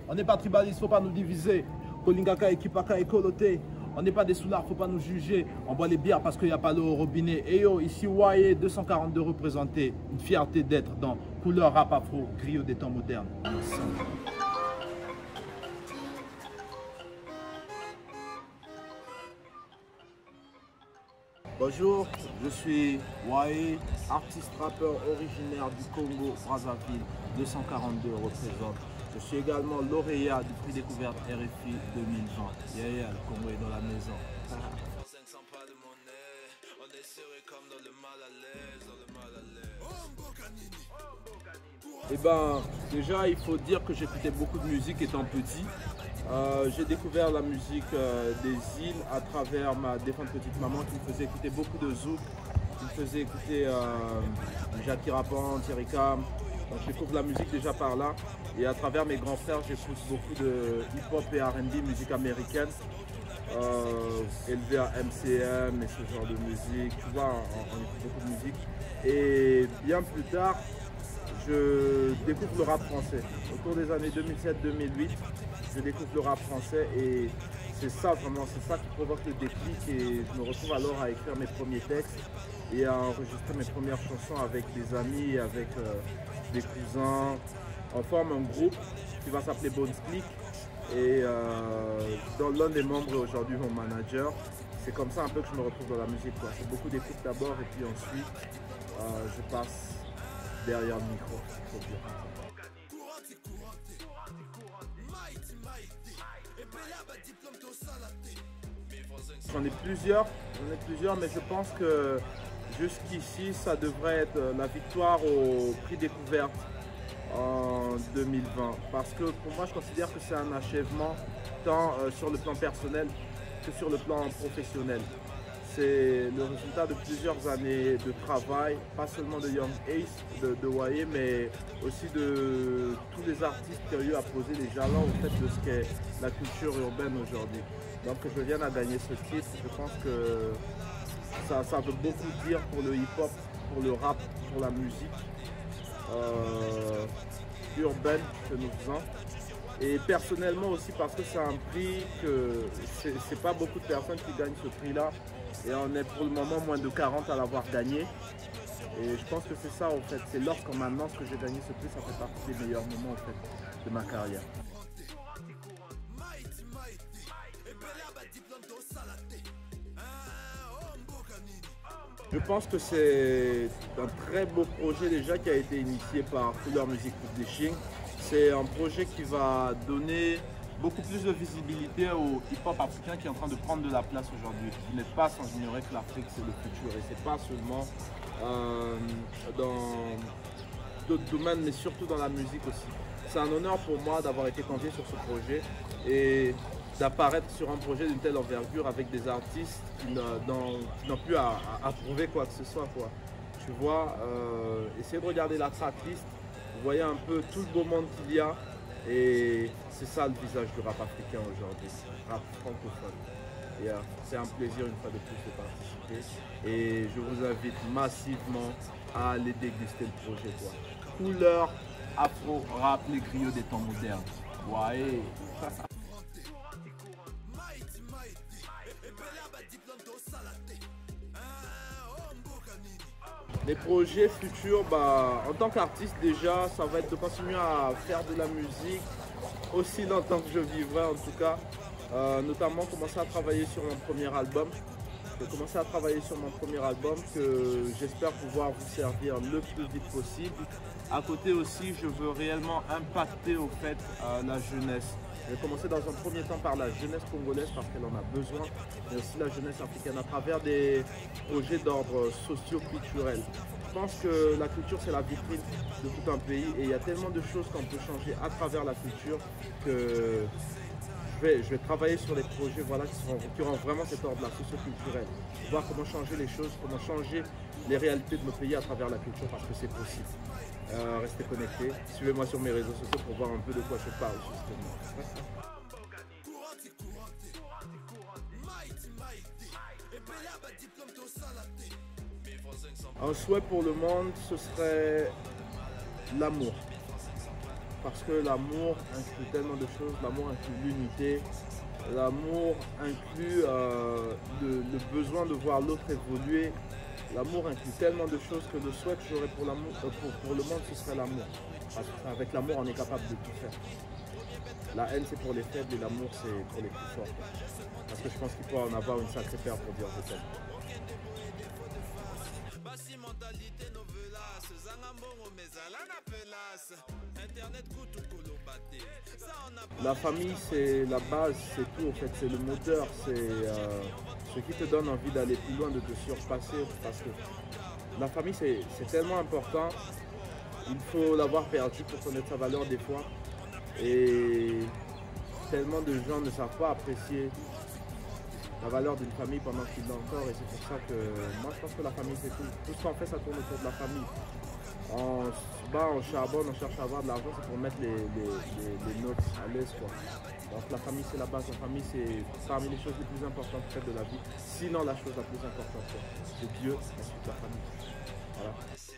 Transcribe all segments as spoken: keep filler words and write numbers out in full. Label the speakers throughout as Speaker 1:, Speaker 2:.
Speaker 1: On n'est pas tribaliste, faut pas nous diviser. Kolingaka et Kipaka et Koloté. On n'est pas des soulards, faut pas nous juger. On boit les bières parce qu'il n'y a pas l'eau au robinet. Et yo, ici Waye, deux cent quarante-deux représentés. Une fierté d'être dans couleur rap afro, griot des temps modernes. Bonjour, je suis Waye, artiste rappeur originaire du Congo, Brazzaville, deux cent quarante-deux représente. Je suis également lauréat du prix découverte R F I deux mille vingt. Yeah, yeah, le Congo est dans la maison. Eh ben, déjà, il faut dire que j'écoutais beaucoup de musique étant petit. Euh, j'ai découvert la musique euh, des îles à travers ma défunte petite maman qui me faisait écouter beaucoup de zouk, qui me faisait écouter euh, Jackie Rappan, Thierry Cam. Donc je découvre la musique déjà par là. Et à travers mes grands frères, j'écoute beaucoup de hip-hop et R and B, musique américaine, euh, élevé à M C M et ce genre de musique. Tu vois, on, on écoute beaucoup de musique. Et bien plus tard, je découvre le rap français. Autour des années deux mille sept deux mille huit, je découvre le rap français et c'est ça vraiment, c'est ça qui provoque le déclic et je me retrouve alors à écrire mes premiers textes et à enregistrer mes premières chansons avec des amis, avec euh, des cousins. On forme un groupe qui va s'appeler Bones Click et euh, dans l'un des membres est aujourd'hui mon manager. C'est comme ça un peu que je me retrouve dans la musique. C'est beaucoup d'écoute d'abord et puis ensuite euh, je passe derrière le micro, faut dire. J'en ai plusieurs, j'en ai plusieurs, mais je pense que jusqu'ici, ça devrait être la victoire au prix découverte en deux mille vingt. Parce que pour moi, je considère que c'est un achèvement tant euh, sur le plan personnel que sur le plan professionnel. C'est le résultat de plusieurs années de travail, pas seulement de Young Ace, de, de Waye, mais aussi de tous les artistes qui ont eu à poser les jalons au fait de ce qu'est la culture urbaine aujourd'hui. Donc que je vienne à gagner ce titre, je pense que ça, ça veut beaucoup dire pour le hip-hop, pour le rap, pour la musique euh, urbaine que nous faisons. Et personnellement aussi parce que c'est un prix que c'est pas beaucoup de personnes qui gagnent ce prix-là. Et on est pour le moment moins de quarante à l'avoir gagné. Et je pense que c'est ça en fait, c'est lorsqu'en maintenant que j'ai gagné ce prix, ça fait partie des meilleurs moments en fait de ma carrière. Je pense que c'est un très beau projet déjà qui a été initié par Couleur Music Publishing. C'est un projet qui va donner beaucoup plus de visibilité au hip-hop africain qui est en train de prendre de la place aujourd'hui. Vous n'êtes pas sans ignorer que l'Afrique c'est le futur et c'est pas seulement euh, dans d'autres domaines mais surtout dans la musique aussi. C'est un honneur pour moi d'avoir été convié sur ce projet et d'apparaître sur un projet d'une telle envergure avec des artistes qui n'ont plus à, à, à prouver quoi que ce soit, quoi. Tu vois, euh, essayez de regarder la tracklist, vous voyez un peu tout le beau monde qu'il y a et c'est ça le visage du rap africain aujourd'hui, rap francophone. Et euh, c'est un plaisir une fois de plus de participer et je vous invite massivement à aller déguster le projet, quoi. Couleur afro rap, les griots des temps modernes. Ouais. Les projets futurs, bah, en tant qu'artiste déjà, ça va être de continuer à faire de la musique aussi longtemps que je vivrai en tout cas. Euh, notamment commencer à travailler sur mon premier album. Je vais commencer à travailler sur mon premier album que j'espère pouvoir vous servir le plus vite possible. À côté aussi, je veux réellement impacter au fait euh, la jeunesse. Je vais commencer dans un premier temps par la jeunesse congolaise parce qu'elle en a besoin, mais aussi la jeunesse africaine à travers des projets d'ordre socio-culturel. Je pense que la culture c'est la vitrine de tout un pays et il y a tellement de choses qu'on peut changer à travers la culture que je vais, je vais travailler sur des projets voilà, qui, seront, qui auront vraiment cet ordre-là, socio-culturel. Voir comment changer les choses, comment changer les réalités de nos pays à travers la culture parce que c'est possible. Euh, restez connectés, suivez-moi sur mes réseaux sociaux pour voir un peu de quoi je parle justement. Un souhait pour le monde, ce serait l'amour. parce que l'amour inclut tellement de choses. L'amour inclut l'unité, l'amour inclut euh, le, le besoin de voir l'autre évoluer. L'amour inclut tellement de choses que le souhait que j'aurais pour, l'amour, euh, pour, pour le monde, ce serait l'amour. Parce qu'avec l'amour, on est capable de tout faire. La haine, c'est pour les faibles et l'amour, c'est pour les plus forts. Parce que je pense qu'il faut en avoir une sacrée paire pour dire je t'aime. La famille, c'est la base, c'est tout en fait, c'est le moteur, c'est euh, ce qui te donne envie d'aller plus loin, de te surpasser. Parce que la famille, c'est tellement important, il faut l'avoir perdu pour connaître sa valeur des fois. Et tellement de gens ne savent pas apprécier la valeur d'une famille pendant qu'il l'a encore. Et c'est pour ça que moi je pense que la famille c'est tout. Tout ce qu'on fait, ça tourne autour de la famille. On se bat, on charbonne, on cherche à avoir de l'argent, c'est pour mettre les, les, les, les notes à l'aise, quoi. Donc la famille c'est la base, la famille c'est parmi les choses les plus importantes de la vie. Sinon la chose la plus importante, c'est Dieu, ensuite la famille. Voilà.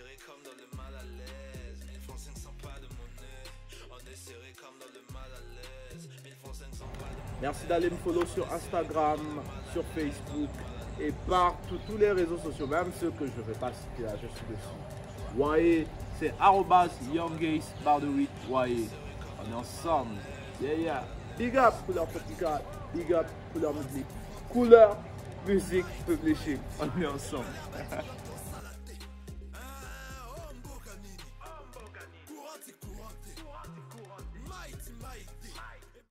Speaker 1: Merci d'aller me follow sur Instagram, sur Facebook et partout, tous les réseaux sociaux, même ceux que je ne vais pas citer là, je suis dessus. Voyez, c'est arrobas youngace barre de huit, voyez, on est ensemble. Yeah, yeah. Big up Couleur Tropical, big up Couleur Musique, Couleur Musique Publishing, on est ensemble.